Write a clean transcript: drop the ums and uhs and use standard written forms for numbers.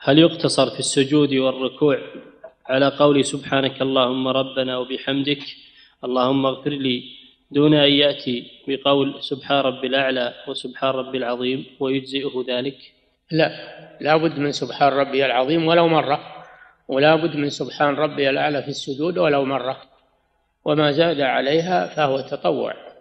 هل يقتصر في السجود والركوع على قول سبحانك اللهم ربنا وبحمدك اللهم اغفر لي دون أن يأتي بقول سبحان ربي الأعلى وسبحان ربي العظيم ويجزئه ذلك؟ لا بد من سبحان ربي العظيم ولو مرة، ولا بد من سبحان ربي الأعلى في السجود ولو مرة، وما زاد عليها فهو تطوع.